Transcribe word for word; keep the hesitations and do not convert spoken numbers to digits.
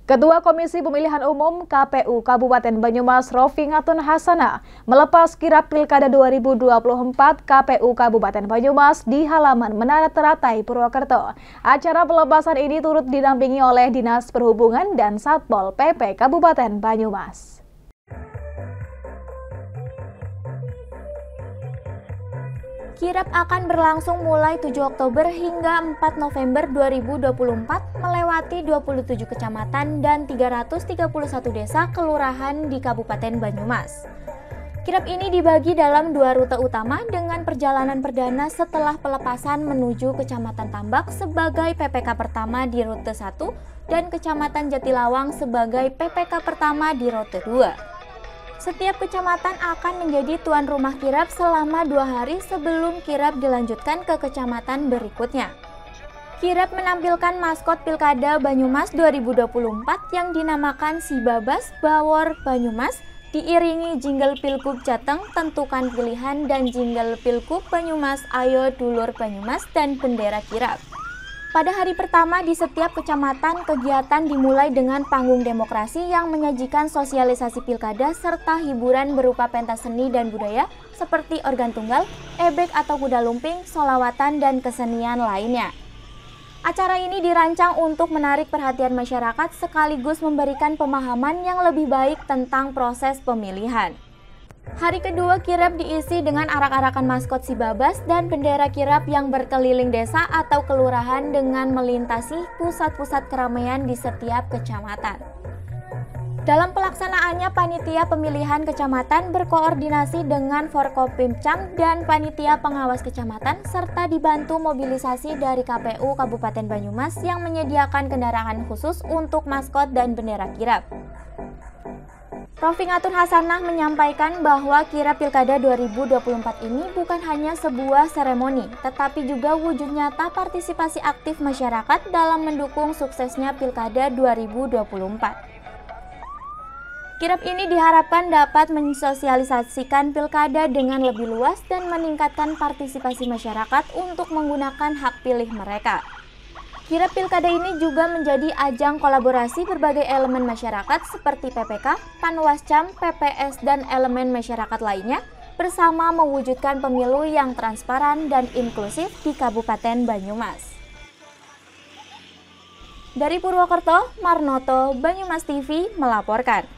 Ketua Komisi Pemilihan Umum K P U Kabupaten Banyumas Rofingatun Hasanah melepas kirap Pilkada dua ribu dua puluh empat K P U Kabupaten Banyumas di halaman Menara Teratai, Purwokerto. Acara pelepasan ini turut didampingi oleh Dinas Perhubungan dan Satpol P P Kabupaten Banyumas. Kirap akan berlangsung mulai tujuh Oktober hingga empat November dua ribu dua puluh empat melewati dua puluh tujuh kecamatan dan tiga ratus tiga puluh satu desa kelurahan di Kabupaten Banyumas. Kirap ini dibagi dalam dua rute utama dengan perjalanan perdana setelah pelepasan menuju Kecamatan Tambak sebagai P P K pertama di rute satu dan Kecamatan Jatilawang sebagai P P K pertama di rute dua. Setiap kecamatan akan menjadi tuan rumah kirap selama dua hari sebelum kirap dilanjutkan ke kecamatan berikutnya. Kirap menampilkan maskot Pilkada Banyumas dua ribu dua puluh empat yang dinamakan Si Babas Bawor Banyumas, diiringi jingle Pilgub Jateng Tentukan Pilihan dan jingle Pilgub Banyumas Ayo Dulur Banyumas dan bendera kirap. Pada hari pertama di setiap kecamatan, kegiatan dimulai dengan panggung demokrasi yang menyajikan sosialisasi pilkada serta hiburan berupa pentas seni dan budaya seperti organ tunggal, ebek atau kuda lumping, solawatan, dan kesenian lainnya. Acara ini dirancang untuk menarik perhatian masyarakat sekaligus memberikan pemahaman yang lebih baik tentang proses pemilihan. Hari kedua kirap diisi dengan arak-arakan maskot Si Babas dan bendera kirap yang berkeliling desa atau kelurahan dengan melintasi pusat-pusat keramaian di setiap kecamatan. Dalam pelaksanaannya, panitia pemilihan kecamatan berkoordinasi dengan Forkopimcam dan panitia pengawas kecamatan serta dibantu mobilisasi dari K P U Kabupaten Banyumas yang menyediakan kendaraan khusus untuk maskot dan bendera kirap. Rofingatun Hasanah menyampaikan bahwa kirap Pilkada dua ribu dua puluh empat ini bukan hanya sebuah seremoni, tetapi juga wujud nyata partisipasi aktif masyarakat dalam mendukung suksesnya Pilkada dua ribu dua puluh empat. Kirap ini diharapkan dapat mensosialisasikan Pilkada dengan lebih luas dan meningkatkan partisipasi masyarakat untuk menggunakan hak pilih mereka. Kirap Pilkada ini juga menjadi ajang kolaborasi berbagai elemen masyarakat seperti P P K, Panwascam, P P S, dan elemen masyarakat lainnya bersama mewujudkan pemilu yang transparan dan inklusif di Kabupaten Banyumas. Dari Purwokerto, Marnoto, Banyumas T V melaporkan.